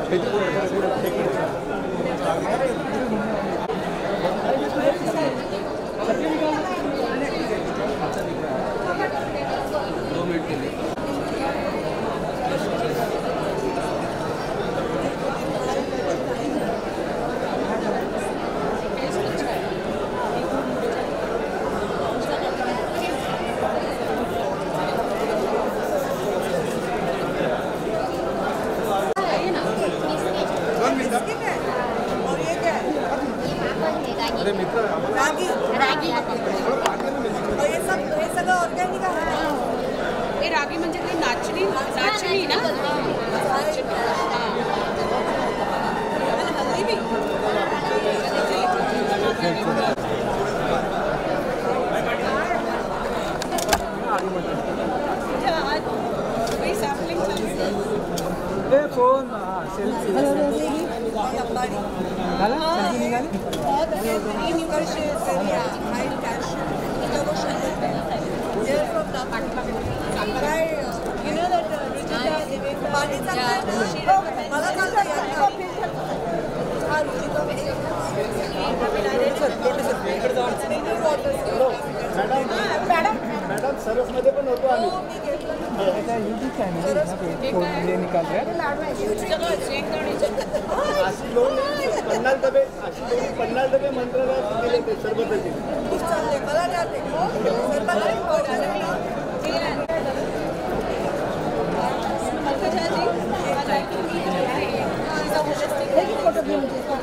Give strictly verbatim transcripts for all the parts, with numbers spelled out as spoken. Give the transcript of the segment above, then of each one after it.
Minute के लिए रागी रागी और ये सब ये सगळं ऑर्गॅनिक आहे. हे रागी म्हणजे ते नाचणी नाचणी ना हल्दी भी ए फोन सेल्फी अंबाडी झाला सेल्फी निघाली. बहुत very nutritious and yeah, high calcium. They're from the Pakistan. You know that Ruchita Devekar. पाणी चालतंय मला चालतं यार. हा रुचिता मॅडम मॅडम सरसमध्ये पण होतो आम्ही. यूट्यूब चॅनल फोन निकाल अशी दोन पन्नास डबे अशी दोन पन्नास डबे मंत्रालयात गेले ते सरबताचे. खूप चालले मला जाते फोटो घेऊन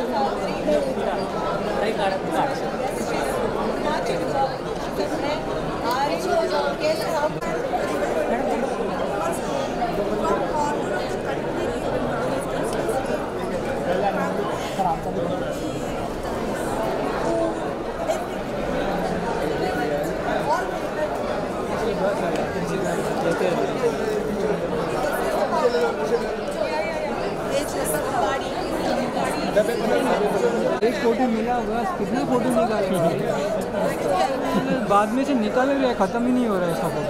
एक फोटो मिला होगा, कितना फोटो निकाले बाद में से निकाल रहे, खत्म ही नहीं हो रहा है सब.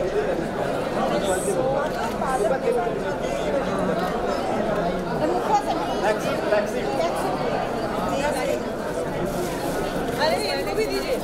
अरे ये भी दीजिए.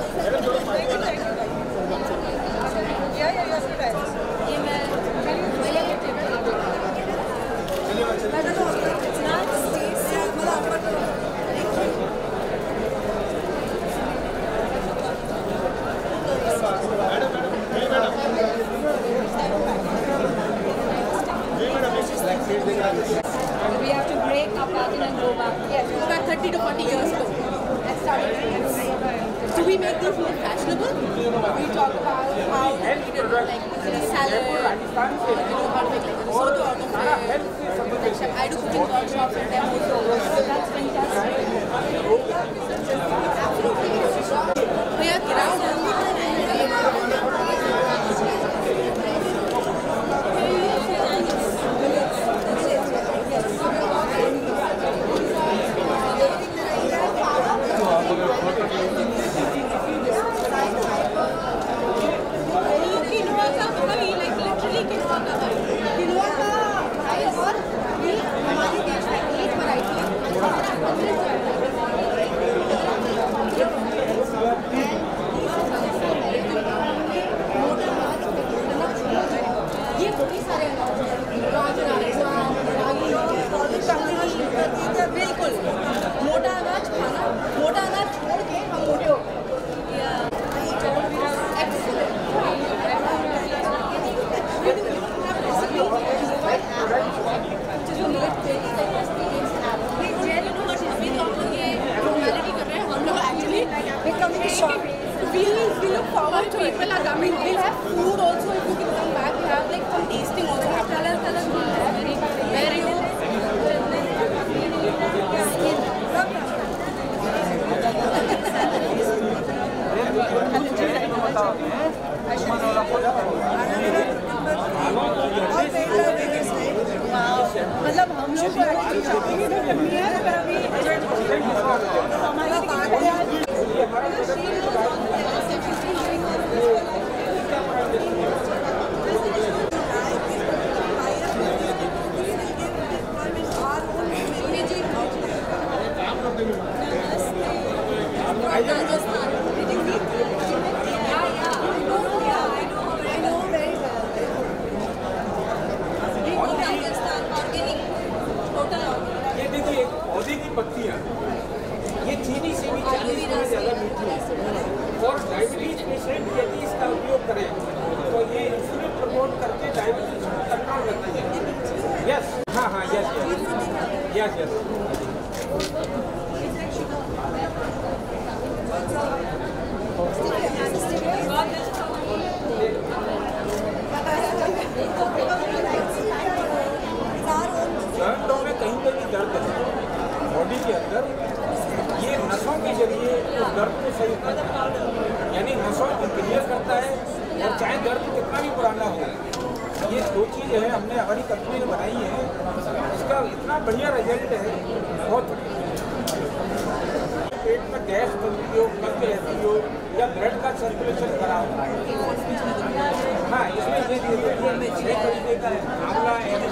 We have to break our pattern and go back. Yes, go back thirty to forty years ago. Let's start. Do we make these more fashionable? We talk about how we did like the salad, you know, how to make like a risotto out of it. Like, I do cooking workshops and demos. So that's fantastic. Absolutely. We have get out and बिल्कुल मोटा अनाज खाना, मोटा अनाज छोड़ के हम मोटे हो गए. We look forward to people are coming. We'll have food also if you can come back. We have like some tasting also. Color, color, very, very. मतलब हम लोग को एक्चुअली शॉपिंग ही करनी है पर अभी हमारा कार्ड है. दो चीज़ है हमने हमारी कंपनी ने बनाई है, इसका इतना बढ़िया रिजल्ट है, बहुत बढ़िया। पेट में गैस बनती हो, कब्ज रहती हो या ब्लड का सर्कुलेशन खराब हो, हाँ इसमें ये छः तरीके का है, आंवला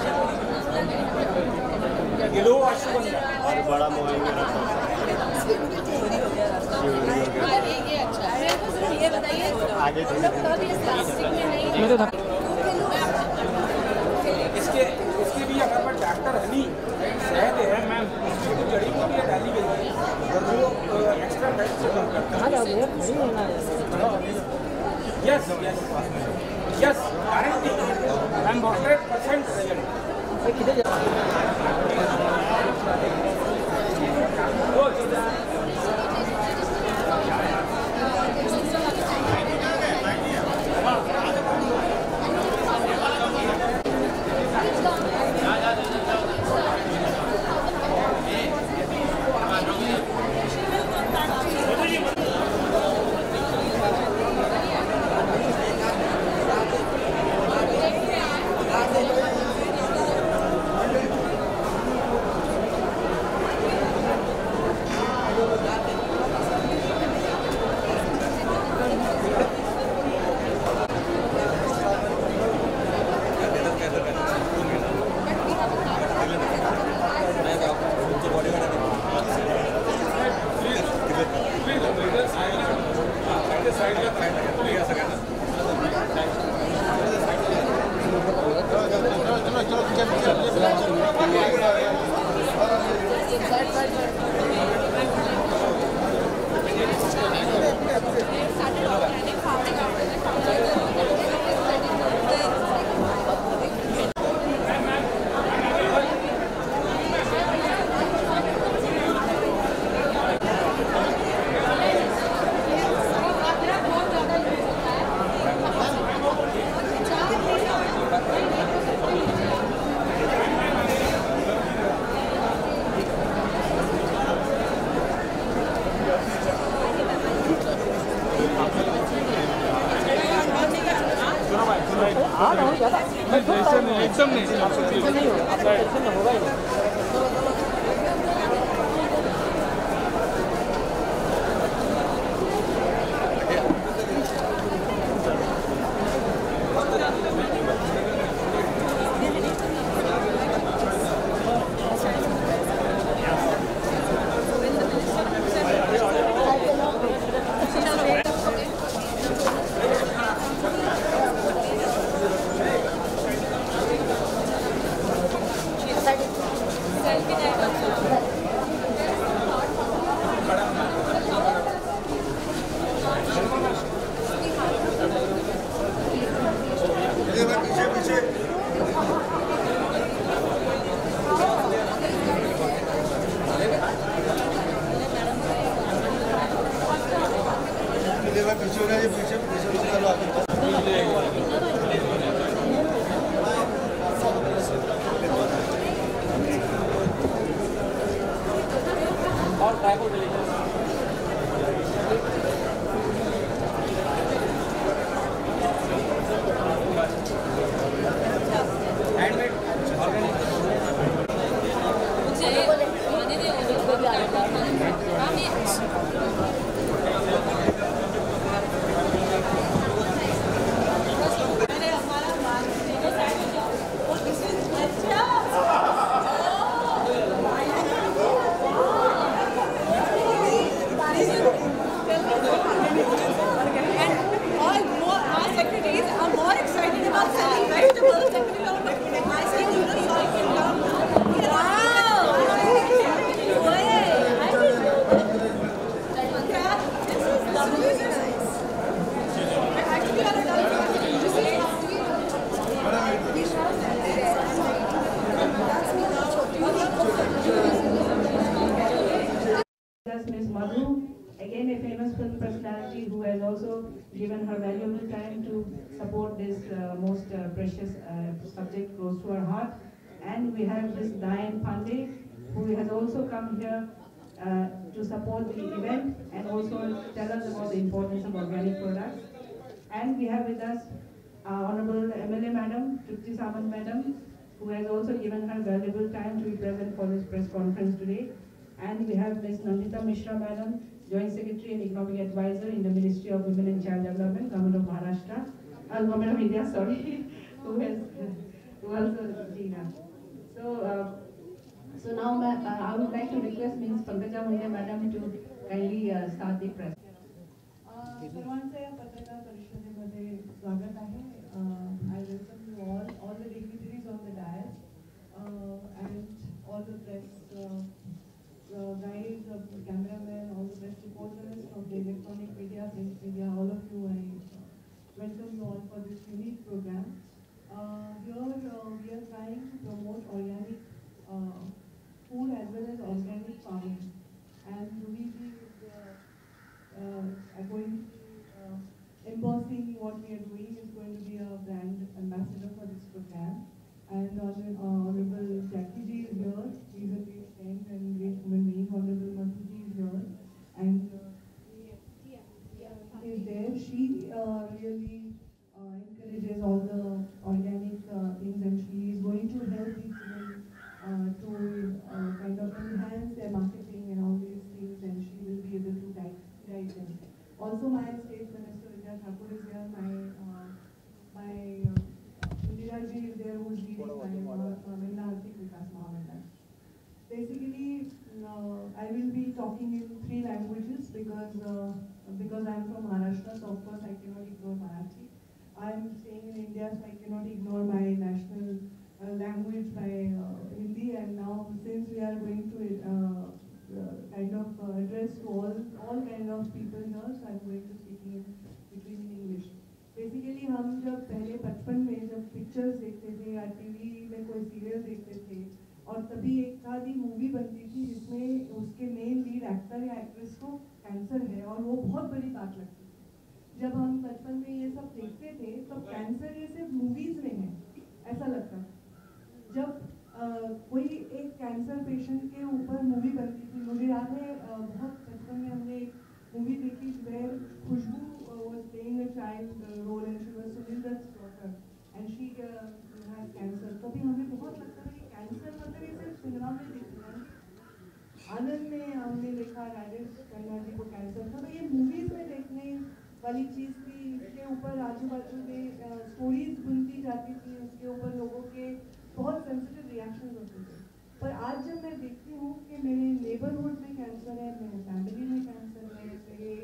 गिलो अश्वगंधा बड़ा मोबाइल ये अच्छा है। ये बताइए आगे प्लास्टिक में नहीं इसके इसके भी हमारे पास डॉक्टर हनी शहद है मैम, इसमें कुछ जड़ी बूटियाँ डाली गई है और वो एक्स्ट्रा फैट से कम करता है। Yes yes yes guarantee ma'am, hundred percent result. एकदम नहीं होगा ही नहीं। Miss Madhu, again a famous film personality who has also given her valuable time to support this uh, most uh, precious uh, subject close to her heart. And we have Miss Diane Pandey, who has also come here uh, to support the event and also tell us about the importance of organic products. And we have with us uh, Honorable M L A Madam Trupti Samant Madam, who has also given her valuable time to be present for this press conference today. And we have Miz Nandita Mishra Madam, Joint Secretary and Economic Advisor in the Ministry of Women and Child Development, Government of Maharashtra, uh, Government of India, sorry, who has who also Gina. So, uh, so now uh, I would like to request Miz Pankaja Munde Madam to kindly uh, start the press. सर्वांचे या पत्रकार परिषदेमध्ये स्वागत आहे. I welcome you all, all the dignitaries on the dais, uh, and all the press uh, uh, guys, uh, cameramen, all the press reporters from the electronic media, print media, all of you. I uh, welcome you all for this unique program. Uh, here uh, we are trying to promote organic uh, food as well as organic farming, and we is uh, uh, going to uh, embossing what we are doing is going to be a brand ambassador for this program. And uh, Honorable Jackie Ji is here. He is a great friend and great human being. Honorable Madhu Ji is here, and uh, is there. She uh, really uh, encourages all the organic uh, things, and she is going to help these women uh, to uh, kind of enhance their marketing and all these things, and she will be able to guide, guide them. Also, my State Minister Vidya Thakur is there. My uh, my uh, Indira Ji is there, who is leading my Mahila Arthik Vikas Mahamandal. Basically, uh, I will be talking in three languages because uh, because I am from Maharashtra, so of course I cannot ignore Marathi. I am staying in India, so I cannot ignore my national uh, language, my uh, Hindi. And now, since we are going to uh, uh, kind of uh, address to all all kind of people here, so I am going to speak in between in English. Basically, हम जब पहले बचपन में जब pictures देखते थे या TV में कोई सीरियल देखते थे, और तभी एक आधी मूवी बनती थी जिसमें उसके मेन लीड एक्टर या एक्ट्रेस को कैंसर है, और वो बहुत बड़ी बात लगती थी। जब हम बचपन में ये सब देखते थे तब कैंसर ये सिर्फ मूवीज में है ऐसा लगता था। जब आ, कोई एक कैंसर पेशेंट के ऊपर मूवी बनती थी, मुझे याद है आ, बहुत बचपन में हमने एक मूवी देखी where Khushbu was playing a child uh, role, and she was Sunil's daughter, and she uh, has cancer. तभी हमें बहुत लगता है कि कैंसर मतलब ये सिर्फ सिनेमा में दिखता है। आनंद में हमने देखा राजेश खन्ना जी को कैंसर था, तो ये मूवीज में देखने वाली चीज़ थी। इसके ऊपर आजू बाजू में स्टोरीज बुनती जाती थी, उसके ऊपर लोगों के बहुत सेंसिटिव रिएक्शन होते थे। पर आज जब मैं देखती हूँ कि मेरे नेबरहुड में कैंसर है, मेरे फैमिली में कैंसर है, मेरे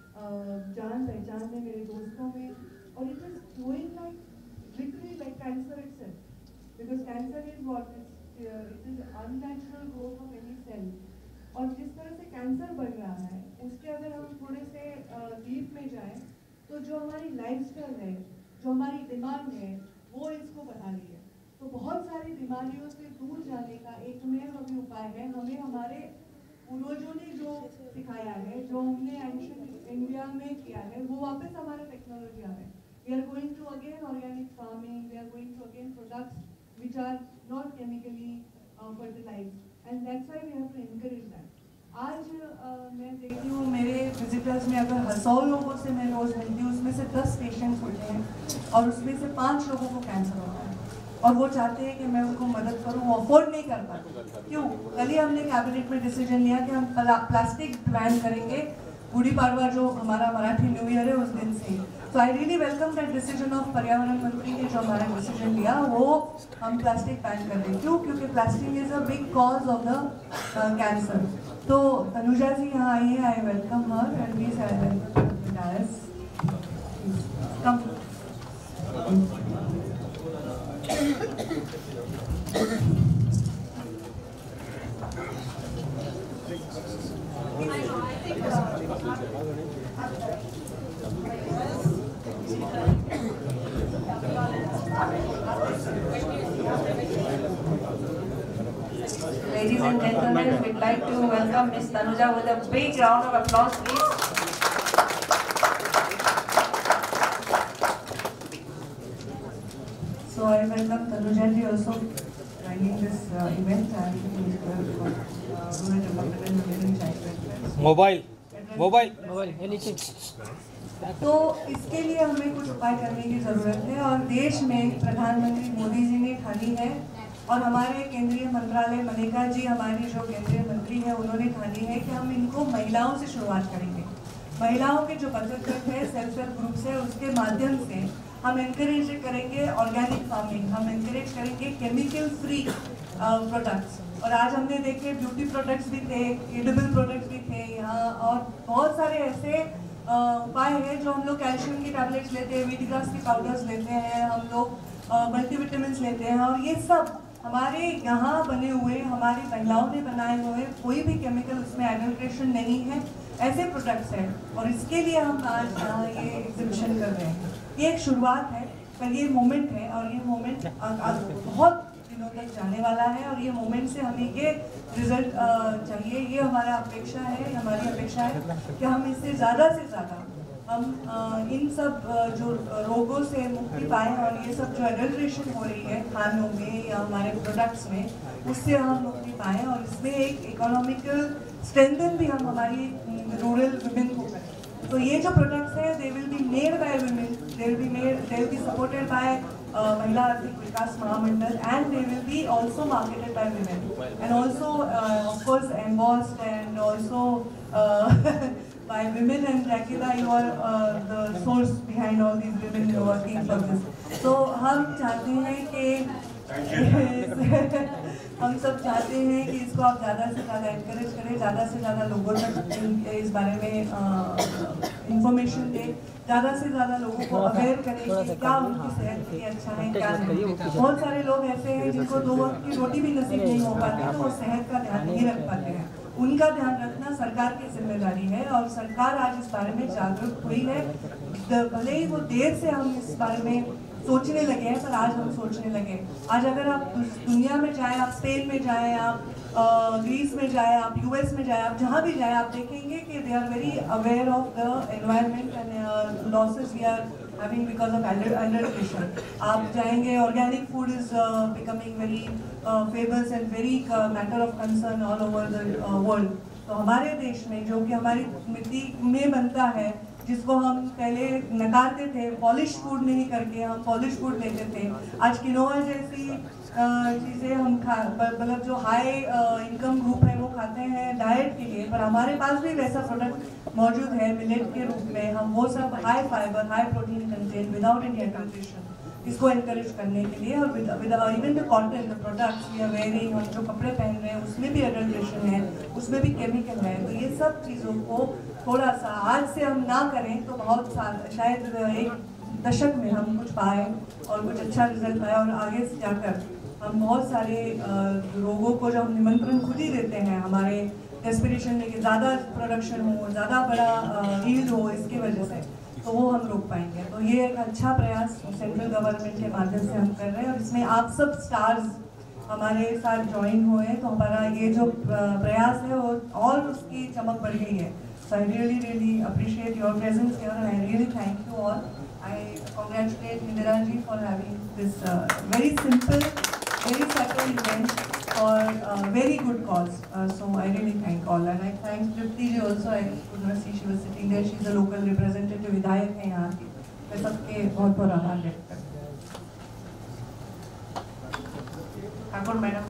जान पहचान में, मेरे दोस्तों में, और it is growing like literally like cancer itself, because cancer is what it is unnatural growth of any cell. और जिस तरह से कैंसर बढ़ रहा है उसके अगर हम थोड़े से डीप में जाएं तो जो हमारी लाइफस्टाइल है, जो हमारी डिमांड है, वो इसको बढ़ा रही है। तो बहुत सारी बीमारियों से दूर जाने का एकमेव अभी उपाय है, हमें हमारे पूर्वजों ने जो सिखाया है, जो हमने एंशिएंट इंडिया में किया है, वो वापस हमारे टेक्नोलॉजी आ रहे हैं। We are going to again organic farming, we are going to again products which are not chemically fertilized, and that's why we have to encourage that. आज uh, मैं देखती हूँ मेरे विजिटर्स में अगर सौ लोगों से मैं रोज़ मिलती हूँ, उसमें से दस पेशेंट्स होते हैं और उसमें से पाँच लोगों को कैंसर होता है, और वो चाहते हैं कि मैं उनको मदद करूं, वो अफोर्ड नहीं कर पाते। क्यों? कल ही हमने कैबिनेट में डिसीजन लिया कि हम प्लास्टिक बैन करेंगे, गुड़ी पाड़वा जो हमारा मराठी न्यू ईयर है उस दिन से। So I really welcome that decision of पर्यावरण मंत्री ने जो हमारा डिसीजन लिया, वो हम प्लास्टिक बैन कर दें। क्यों? क्योंकि plastic is a big cause of the cancer. तो तनुजा जी यहाँ आई है, I welcome her and please I welcome dais come. Ladies and gentlemen, we'd like to welcome Miss Tanuja with a big round of applause, please. So I welcome Tanuja ji also running this uh, event. I am the Minister for uh, Rural Development and Women and Child Welfare. Mobile mobile mobile तो इसके लिए हमें कुछ उपाय करने की ज़रूरत है, और देश में प्रधानमंत्री मोदी जी ने ठानी है और हमारे केंद्रीय मंत्रालय मनरेगा जी हमारी जो केंद्रीय मंत्री है उन्होंने ठानी है कि हम इनको महिलाओं से शुरुआत करेंगे। महिलाओं के जो बचत गट है, सेल्फ हेल्प ग्रुप्स है, उसके माध्यम से हम एनकरेज करेंगे ऑर्गेनिक फार्मिंग, हम एनकरेज करेंगे केमिकल फ्री प्रोडक्ट्स। और आज हमने देखे ब्यूटी प्रोडक्ट्स भी थे, एडिबल प्रोडक्ट्स भी थे यहाँ, और बहुत सारे ऐसे उपाय हैं जो हम लोग कैल्शियम की टैबलेट्स लेते हैं, वीट ग्रास की पाउडर्स लेते हैं, हम लोग मल्टीविटामिन्स लेते हैं, और ये सब हमारे यहाँ बने हुए, हमारी महिलाओं ने बनाए हुए, कोई भी केमिकल उसमें एडल्ट्रेशन नहीं है, ऐसे प्रोडक्ट्स हैं। और इसके लिए हम आज यहाँ ये एग्जिबिशन कर रहे हैं। ये एक शुरुआत है, पर ये मोमेंट है और ये मोमेंट बहुत दिनों तक जाने वाला है और ये मोमेंट से हमें ये रिजल्ट चाहिए। ये हमारा अपेक्षा है, हमारी अपेक्षा है कि हम इससे ज़्यादा से ज़्यादा हम इन सब जो रोगों से मुक्ति पाएँ और ये सब जो एडल्ट्रेशन हो रही है खानों में या हमारे प्रोडक्ट्स में, उससे हम मुक्ति पाएँ और इसमें एक इकोनॉमिकल स्ट्रेंथन भी हम हमारी रूरल वुमेन को करें। तो ये जो प्रोडक्ट्स हैं, they will be made by women, they will be made, they will be supported by Mahila Arthik Vikas Mahamandal, and they will be also marketed by women and also uh, of course embossed and also uh, by women, and Rakita, you are uh, the source behind all these women who are working for this. So हम चाहते हैं कि हम सब चाहते हैं कि इसको आप ज़्यादा से ज़्यादा एनकरेज करें, ज़्यादा से ज़्यादा लोगों तक इस बारे में इंफॉर्मेशन दें, ज़्यादा से ज़्यादा लोगों को अवेयर करें कि क्या उनकी सेहत के लिए अच्छा है, क्या नहीं। बहुत सारे लोग ऐसे हैं जिनको दो वक्त की रोटी भी नसीब नहीं हो पाती, तो वो सेहत का ध्यान नहीं रख पाते हैं। उनका ध्यान रखना सरकार की जिम्मेदारी है और सरकार आज इस बारे में जागरूक हुई है। भले ही वो देर से हम इस बारे में सोचने लगे हैं, पर आज हम सोचने लगे। आज अगर आप दुनिया में जाएं, आप स्पेन में जाएं, आप ग्रीस में जाएं, आप यूएस में जाएं, आप जहाँ भी जाएं, आप देखेंगे कि they are very aware of the environment and losses we are having because of adulteration. आप जाएंगे, organic food is becoming very famous and very matter of concern all over the world. तो हमारे देश में जो कि हमारी मिट्टी में बनता है, जिसको हम पहले नकारते थे, पॉलिश फूड नहीं करके हम पॉलिश फूड लेते थे, आज किनोआ जैसी चीज़ें हम खा, मतलब जो हाई इनकम ग्रुप है वो खाते हैं डाइट के लिए, पर हमारे पास भी वैसा प्रोडक्ट मौजूद है मिलेट के रूप में। हम वो सब high fibre, high protein content without any adulteration, इसको एनकरेज करने के लिए, और with even the cotton, the products we are wearing, हम जो कपड़े पहन रहे हैं उसमें भी एडल्ट्रेशन है, उसमें भी केमिकल है। तो ये सब चीज़ों को थोड़ा सा आज से हम ना करें तो बहुत साल, शायद एक दशक में हम कुछ पाए और कुछ अच्छा रिजल्ट पाए, और आगे से जाकर हम बहुत सारे रोगों को जो हम निमंत्रण खुद ही देते हैं, हमारे एस्पिरेशन में कि ज़्यादा प्रोडक्शन हो, ज़्यादा बड़ा यील्ड हो, इसकी वजह से तो वो हम रोक पाएंगे। तो ये एक अच्छा प्रयास सेंट्रल गवर्नमेंट के माध्यम से हम कर रहे हैं, और इसमें आप सब स्टार्स हमारे साथ ज्वाइन हुए, तो हमारा ये जो प्रयास है वो और उसकी चमक बढ़ गई है। So I really, really appreciate your presence here, and I really thank you all. I congratulate Indira ji for having this uh, very simple, very subtle event for uh, very good cause. Uh, so I really thank all, and I thank Tripti ji also. I could not see she was sitting there. She's a local representative, विधायक है यहाँ की। मैं सबके बहुत बहुत आभार व्यक्त करती हूँ। ठाकुर मैडम।